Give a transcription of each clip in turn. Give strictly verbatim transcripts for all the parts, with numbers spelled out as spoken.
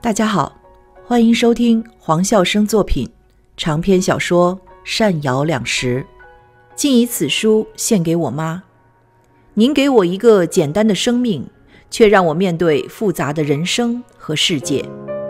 大家好，欢迎收听黄孝生作品长篇小说《善瑶两时》，竟以此书献给我妈。您给我一个简单的生命，却让我面对复杂的人生和世界。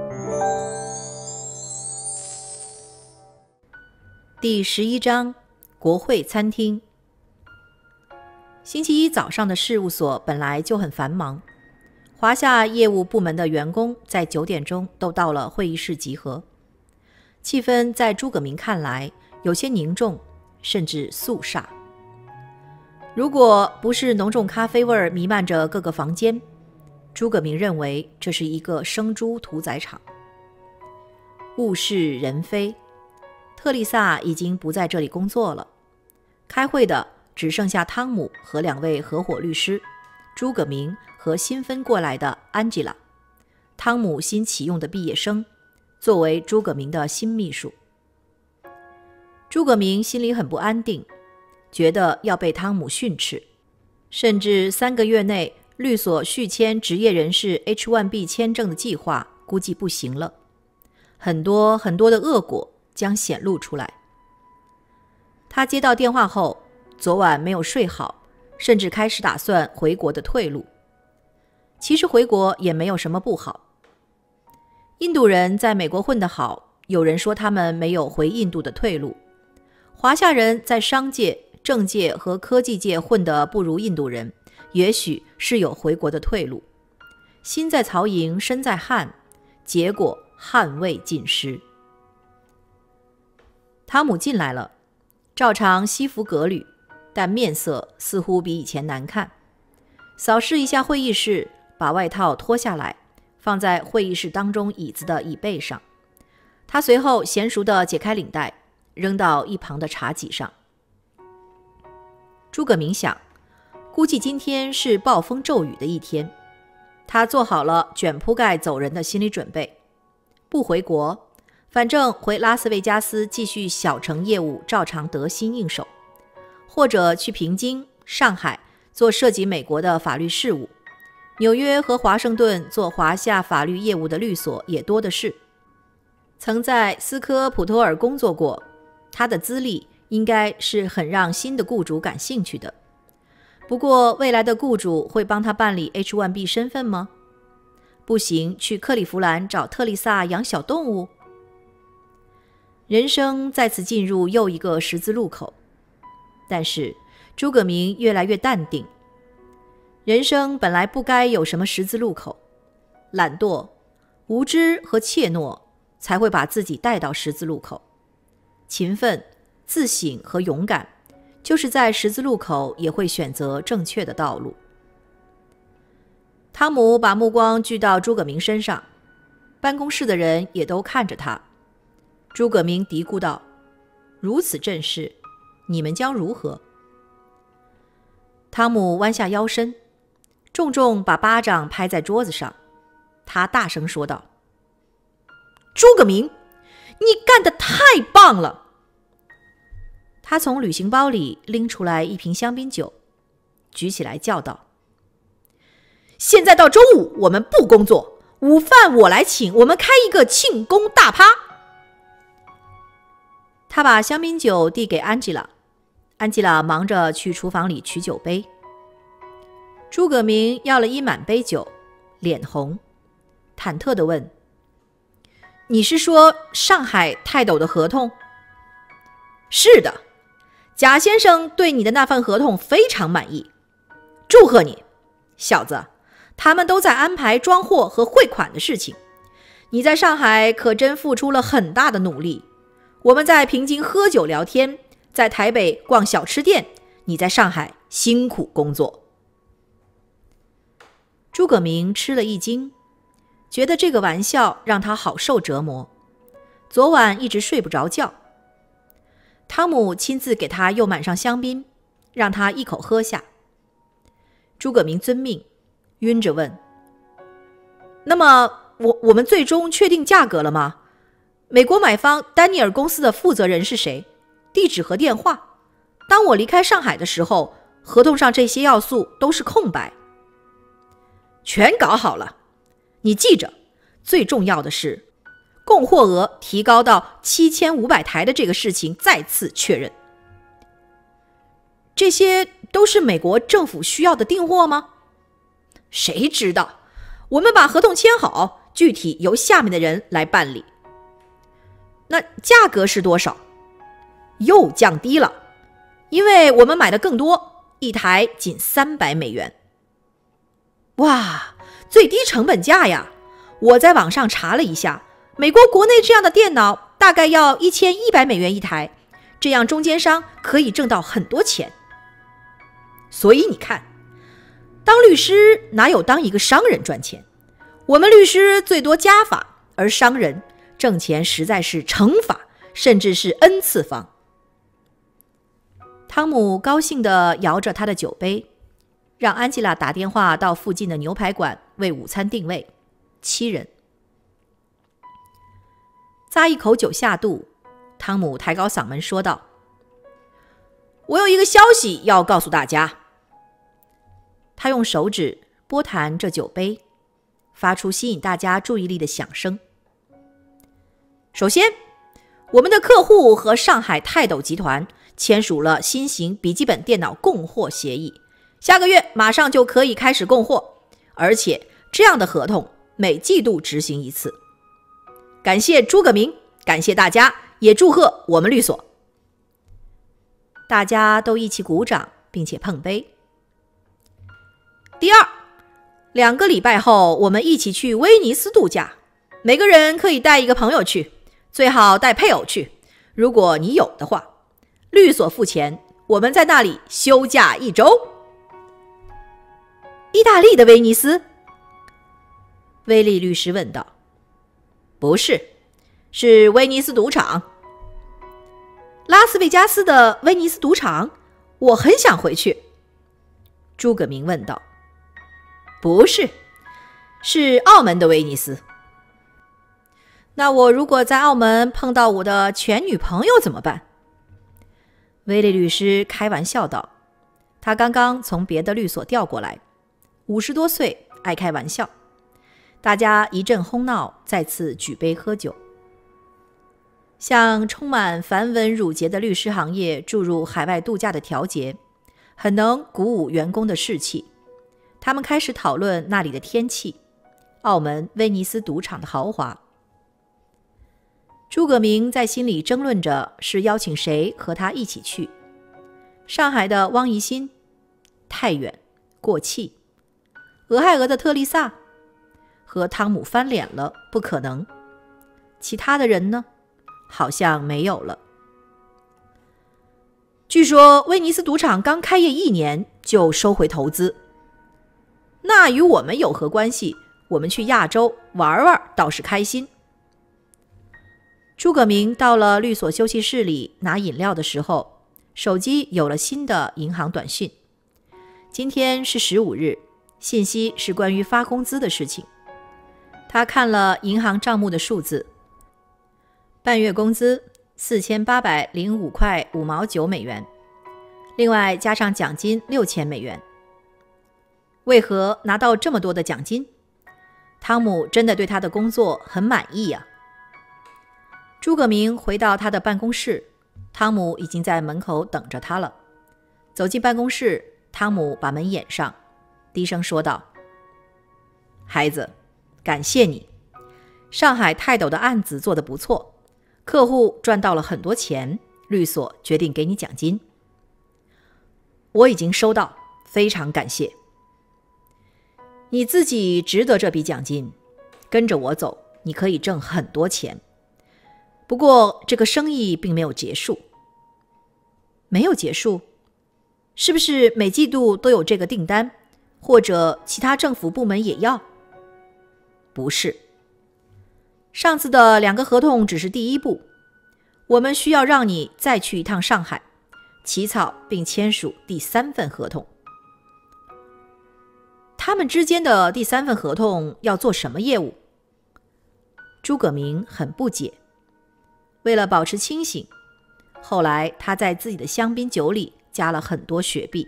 第十一章，国会餐厅。星期一早上的事务所本来就很繁忙，华夏业务部门的员工在九点钟都到了会议室集合，气氛在诸葛明看来有些凝重，甚至肃杀。如果不是浓重咖啡味弥漫着各个房间，诸葛明认为这是一个生猪屠宰场。物是人非，特丽萨已经不在这里工作了，开会的只剩下汤姆和两位合伙律师，诸葛明和新分过来的安吉拉，汤姆新启用的毕业生，作为诸葛明的新秘书。诸葛明心里很不安定，觉得要被汤姆训斥，甚至三个月内律所续签职业人士 H 一 B 签证的计划估计不行了，很多很多的恶果将显露出来。他接到电话后，昨晚没有睡好，甚至开始打算回国的退路。其实回国也没有什么不好。印度人在美国混得好，有人说他们没有回印度的退路。华夏人在商界、政界和科技界混得不如印度人，也许是有回国的退路。心在曹营身在汉，结果汉未尽失。汤姆进来了，照常西服革履，但面色似乎比以前难看。扫视一下会议室，把外套脱下来，放在会议室当中椅子的椅背上。他随后娴熟地解开领带，扔到一旁的茶几上。诸葛明想，估计今天是暴风骤雨的一天。他做好了卷铺盖走人的心理准备，不回国，反正回拉斯维加斯继续小城业务照常得心应手，或者去平津、上海做涉及美国的法律事务，纽约和华盛顿做华夏法律业务的律所也多的是。曾在斯科普托尔工作过，他的资历应该是很让新的雇主感兴趣的。不过未来的雇主会帮他办理 H 一 B 身份吗？不行，去克利夫兰找特丽萨养小动物？人生再次进入又一个十字路口，但是诸葛明越来越淡定。人生本来不该有什么十字路口，懒惰、无知和怯懦才会把自己带到十字路口。勤奋、自省和勇敢，就是在十字路口也会选择正确的道路。汤姆把目光聚到诸葛明身上，办公室的人也都看着他。诸葛明嘀咕道：“如此阵势，你们将如何？”汤姆弯下腰身，重重把巴掌拍在桌子上，他大声说道：“诸葛明，你干得太棒了！”他从旅行包里拎出来一瓶香槟酒，举起来叫道：“现在到中午我们不工作，午饭我来请，我们开一个庆功大趴。”他把香槟酒递给安吉拉，安吉拉忙着去厨房里取酒杯。诸葛明要了一满杯酒，脸红，忐忑地问：“你是说上海泰斗的合同？”“是的，贾先生对你的那份合同非常满意，祝贺你，小子，他们都在安排装货和汇款的事情。你在上海可真付出了很大的努力。我们在平津喝酒聊天，在台北逛小吃店，你在上海辛苦工作。”诸葛明吃了一惊，觉得这个玩笑让他好受折磨，昨晚一直睡不着觉。汤姆亲自给他又满上香槟，让他一口喝下。诸葛明遵命，晕着问：“那么我我们最终确定价格了吗？美国买方丹尼尔公司的负责人是谁？地址和电话？当我离开上海的时候，合同上这些要素都是空白。”“全搞好了，你记着， 最重要的是，供货额提高到七千五百台的这个事情再次确认。这些都是美国政府需要的订货吗？谁知道，我们把合同签好，具体由下面的人来办理。那价格是多少？又降低了，因为我们买的更多，一台仅三百美元。哇，最低成本价呀！我在网上查了一下，美国国内这样的电脑大概要一千一百美元一台，这样中间商可以挣到很多钱。所以你看，当律师哪有当一个商人赚钱？我们律师最多加法，而商人挣钱实在是乘法，甚至是 n 次方。汤姆高兴地摇着他的酒杯，让安吉拉打电话到附近的牛排馆为午餐定位，七人。咂一口酒下肚，汤姆抬高嗓门说道：“我有一个消息要告诉大家。”他用手指拨弹这酒杯，发出吸引大家注意力的响声。首先，我们的客户和上海泰斗集团签署了新型笔记本电脑供货协议，下个月马上就可以开始供货，而且这样的合同每季度执行一次。感谢诸葛明，感谢大家，也祝贺我们律所。大家都一起鼓掌，并且碰杯。第二，两个礼拜后，我们一起去威尼斯度假，每个人可以带一个朋友去，最好带配偶去，如果你有的话。律所付钱，我们在那里休假一周。意大利的威尼斯？威利律师问道。不是，是威尼斯赌场。拉斯维加斯的威尼斯赌场？我很想回去。诸葛明问道。不是，是澳门的威尼斯。那我如果在澳门碰到我的前女朋友怎么办？威利律师开玩笑道，他刚刚从别的律所调过来，五十多岁，爱开玩笑。大家一阵哄闹，再次举杯喝酒。向充满繁文缛节的律师行业注入海外度假的调节，很能鼓舞员工的士气。他们开始讨论那里的天气，澳门威尼斯赌场的豪华。诸葛明在心里争论着是邀请谁和他一起去。上海的汪怡欣，太远，过气。俄亥俄的特丽萨，和汤姆翻脸了，不可能。其他的人呢？好像没有了。据说威尼斯赌场刚开业一年就收回投资，那与我们有何关系？我们去亚洲玩玩倒是开心。诸葛明到了律所休息室里拿饮料的时候，手机有了新的银行短信。今天是十五日，信息是关于发工资的事情。他看了银行账目的数字，半月工资四千八百零五块五毛九美元，另外加上奖金六千美元。为何拿到这么多的奖金？汤姆真的对他的工作很满意呀、啊。诸葛明回到他的办公室，汤姆已经在门口等着他了。走进办公室，汤姆把门掩上，低声说道：“孩子，感谢你。上海泰斗的案子做得不错，客户赚到了很多钱，律所决定给你奖金。我已经收到，非常感谢。你自己值得这笔奖金，跟着我走，你可以挣很多钱。不过这个生意并没有结束。”没有结束？是不是每季度都有这个订单，或者其他政府部门也要？不是。上次的两个合同只是第一步，我们需要让你再去一趟上海，起草并签署第三份合同。他们之间的第三份合同要做什么业务？诸葛明很不解。为了保持清醒，后来他在自己的香槟酒里加了很多雪碧。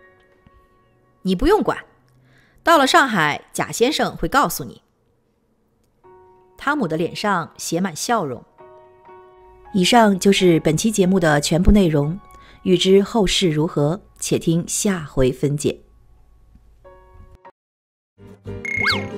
你不用管，到了上海，贾先生会告诉你。 汤姆的脸上写满笑容。以上就是本期节目的全部内容，欲知后事如何，且听下回分解。